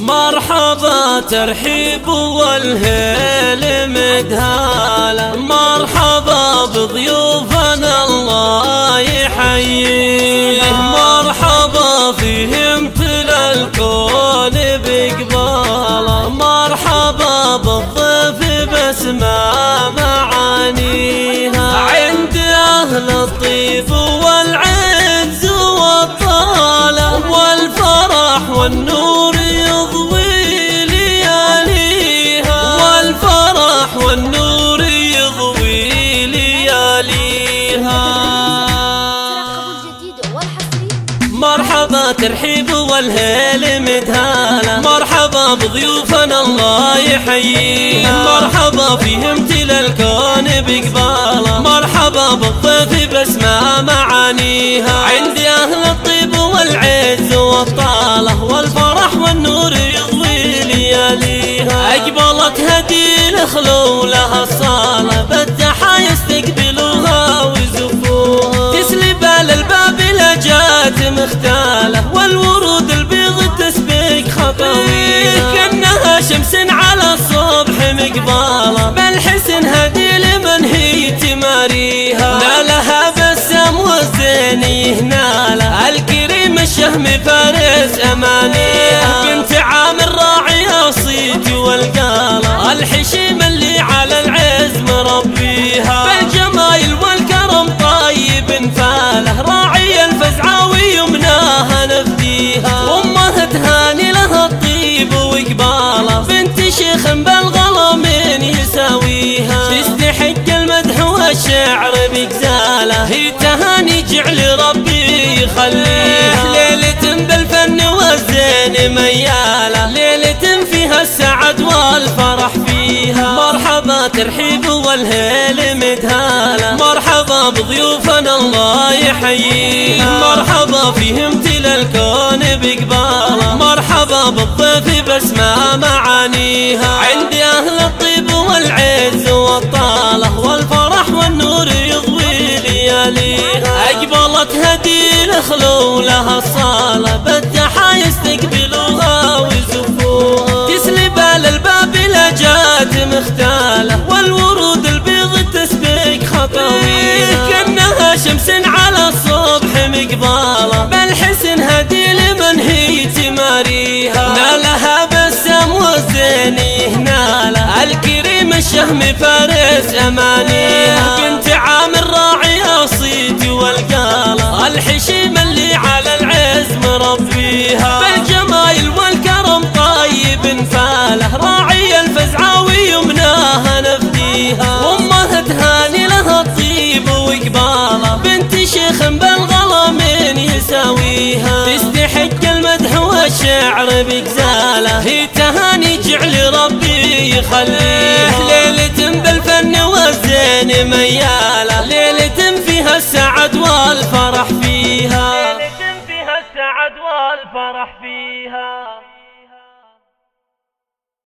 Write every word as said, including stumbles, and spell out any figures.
مرحبا ترحيب والهيل مدهالة، مرحبا بضيوفنا الله يحييه، مرحبا فيهم تلا الكون بقباله، مرحبا بالضيف باسماء معانيها، عند أهل الطيب والعز والطالة، والفرح والنور يضوي لياليها، والفرح والنور يضوي لياليها. مرحبا ترحيب والهيل مدهالة، مرحبا بضيوفنا الله يحييها، مرحبا فيهم تلا الكون بقباله، مرحبا بالضيف باسماء معانيها، عند أهل الطيب والعز والطالة، والفرح والنور يضوي لياليها، أقبلت هدي الخلو لها الصالة، بالتحايا يستقبلوها ويزفوها، تسلي بال الباب لجات مختالة، والورود البيض تسبق خطويها، كأنها شمس على الصبح مقبالة، بالحسن هدي لمن هي تماريها، نالها بسم والزين يهناله، الكريم الشهم فارس أمانيها، بنت عامر راعيها صيت والقالة، الحشيم اللي على العز مربيها، بالجمايل والكرم طيب فاله، راعي الفزعة ويمناها نفديها، أمها تهاني لها الطيب وقباله، بنت شيخ بالغلا من يساويها، تستحق المدح والشعر بقزاله، هي تهاني جعل ربي يخليها، ليلة بالفن والزين مياله، ليلة فيها السعد والفرح فيها، مرحبا ترحيب والهيل مدهالة، مرحبا بضيوفنا الله يحييها، مرحبا فيهم تلا الكون بقباله، مرحبا بالضيف باسماء معانيها، عند أهل الطيب والعز والطالة، والفرح والنور يضوي لياليها، أقبلت هدي الخلو لها الصالة، بالتحايا يستقبلوها ويزفوها، تسلي بال الباب لجات مختالة، والورود البيض تسبق خطويها، كأنها شمس على الصبح مقبالة، بالحسن هدي لمن هي تماريها، نالها بسم والزين يهناله، الكريم الشهم فارس أمانيها، بنت عامر راعيها صيت والقالة، الحشيم اللي على العز مربيها، بالجمايل والكرم طيب فاله، راعي الفزعة ويمناها نفديها، أمها تهاني لها الطيب وقباله، بنت شيخ بالغلا من يساويها، تستحق المدح والشعر بقزاله، هي تهاني جعل ربي يخليها، ليلة بالفن والزين مياله.